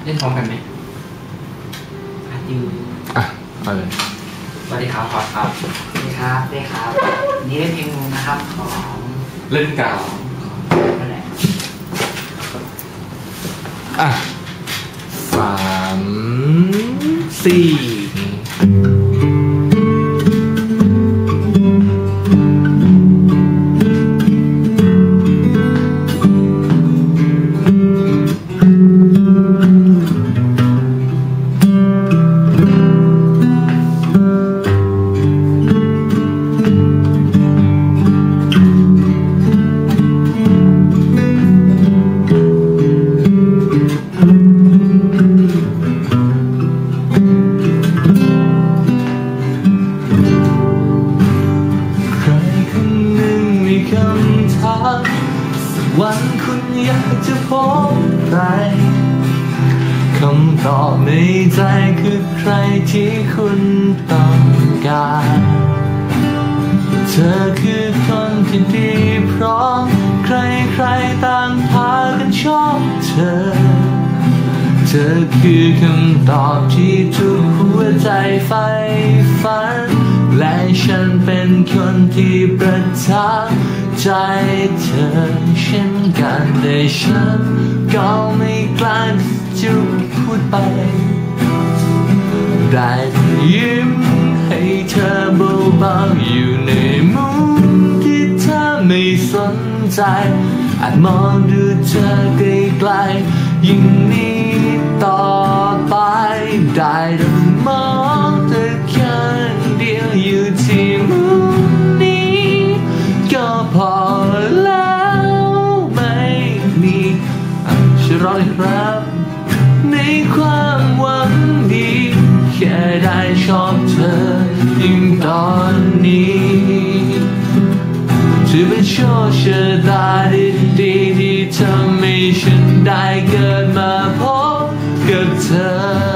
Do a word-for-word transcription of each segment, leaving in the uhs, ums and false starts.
เล่นพร้อมกันไหมยืนอ่ะเอาเลยสวัสดีครับพอดครับสวัสดีครับได้ครับนี่เล่นเพลงนะครับของเล่นกาวนั่นแหละอ่ะสามสี่วันคุณอยากจะพบใครคำตอบในใจคือใครที่คุณต้องการเธอคือคนที่ดีพร้อมใครใครต่างพากันชอบเธอเธอคือคำตอบที่ทุกหัวใจใฝ่ฝันและฉันเป็นคนที่ประทับใจเธอเช่นกันแต่ฉันก็ไม่กล้าจะพูดไปได้ยิ้มให้เธอเบาๆอยู่ในมุมที่เธอไม่สนใจอาจมองดูเธอไกลๆยิ่งนี้ต่อไปได้แต่มองเธอแค่เดียวอยู่ที่มุมนี้ก็พอแล้วไม่มีฉันรอเลยครับในความหวังดีแค่ได้ชอบเธอยิ่งตอนนี้ถือเป็นโชคชะตาดีๆที่ทำให้ฉันได้เกิดมาพบกับเธอ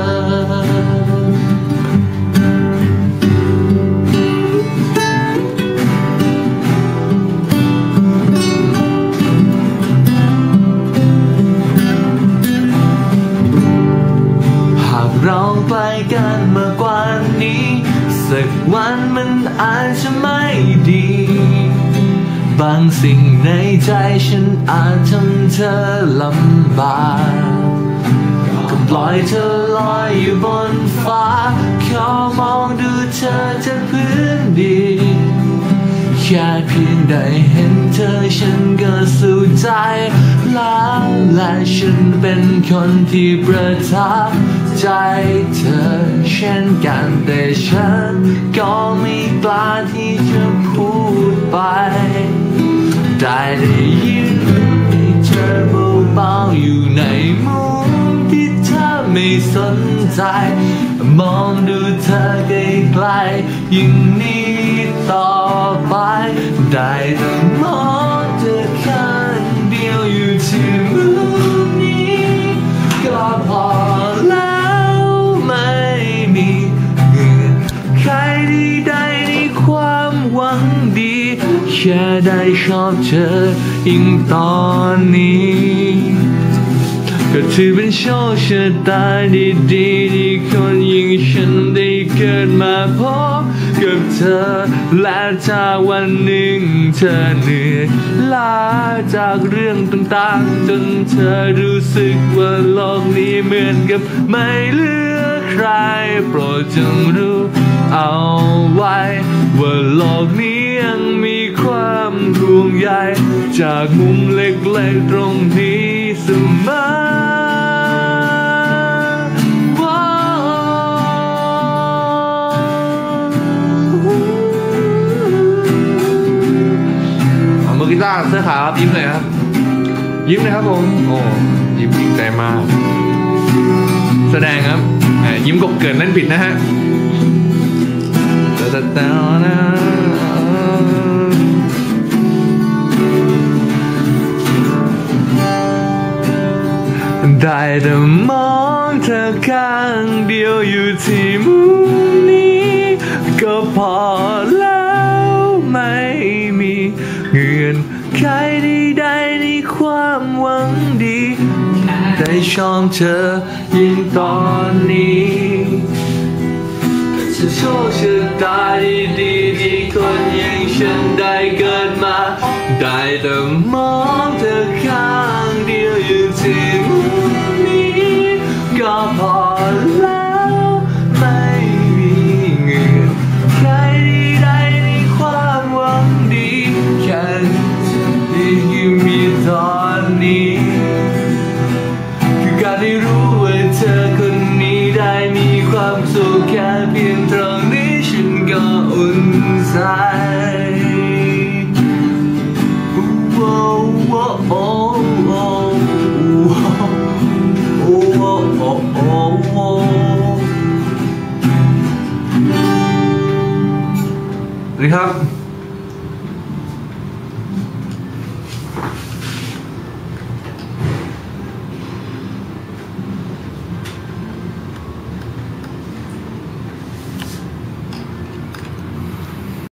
เราใกล้กันมากกว่านี้สักวันมันอาจจะไม่ดีบางสิ่งในใจฉันอาจทำเธอลำบากก็ปล่อยเธอลอยอยู่บนฟ้าแค่มองดูเธอจากพื้นดินแค่เพียงได้เห็นเธอฉันก็สุขใจแล้วและฉันเป็นคนที่ประทับใจเธอเช่นกันแต่ฉันก็ไม่กล้าที่จะพูดไปได้ได้ยินให้เธอเบาๆอยู่ในมุมที่เธอไม่สนใจมองดูเธอไกลๆยิ่งนี้ต่อไปได้แต่มองเธอแค่เดียวอยู่ที่มุมนี้ก็พอแล้วไม่มีเงื่อนไขใดๆในความหวังดีแค่ได้ชอบเธอยิ่งตอนนี้ก็ถือเป็นโชคชะตาดีๆที่คนยิ่งฉันได้เกิดมาพบกับเธอและถ้าวันหนึ่งเธอเหนื่อยล้าจากเรื่องต่างๆจนเธอรู้สึกว่าโลกนี้เหมือนกับไม่เหลือใครโปรดจงรู้เอาไว้ว่าโลกนี้ยังมีความห่วงใยจากมุมเล็กๆตรงนี้เสมอมือกีตาร์เสื้อขาวครับยิ้มเลยครับยิ้มเลยครับผมโอ้ยิ้มจริงใจมากแสดงครับยิ้มกบเกินนั่นผิดนะฮะได้แต่มองเธอข้างเดียวอยู่ที่มุมนี้ก็พอแล้วไม่มีเงื่อนไขใดๆในความหวังดีแต่ไม่ชอบเธอยิ่งตอนนี้จะโชคชะตาดีๆที่คนอย่างฉันได้เกิดมาได้แต่มองเธอข้างเดียวอยู่ที่มุมนี้ก็พอแล้วไม่มีเงื่อนใครใดในความหวังดีแค่ที่มีตอนนี้คือการได้รู้ว่าเธอคนนี้ได้มีความสุขแค่เพียงตรงนี้ฉันก็อุ่นใจโอ้โอ้โอ้โอ้โอ้โอ้โอ้โอ้โอ้สวัสดีครับ